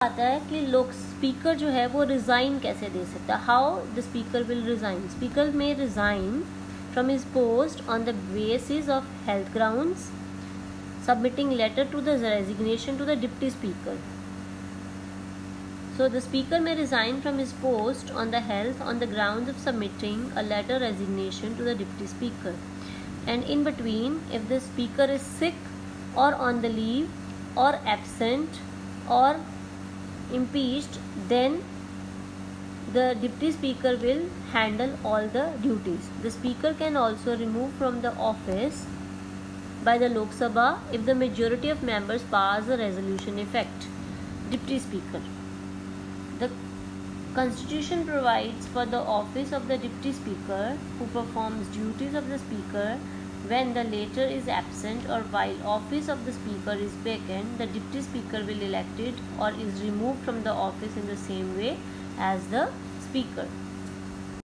आता है कि लोग स्पीकर जो है वो रिज़ाइन कैसे दे सकता है. How the speaker will resign. Speaker may resign from his post on the basis of health grounds, submitting letter to the resignation to the deputy speaker. So the speaker may resign from his post on the grounds of submitting a letter resignation to the deputy speaker. And in between, if the speaker is sick or on the leave or absent or impeached, then the deputy speaker will handle all the duties. The speaker can also remove from the office by the Lok Sabha if the majority of members pass a resolution effect. Deputy Speaker. The Constitution provides for the office of the Deputy Speaker, who performs duties of the Speaker when the latter is absent or while office of the Speaker is vacant. The Deputy Speaker will elected or is removed from the office in the same way as the Speaker.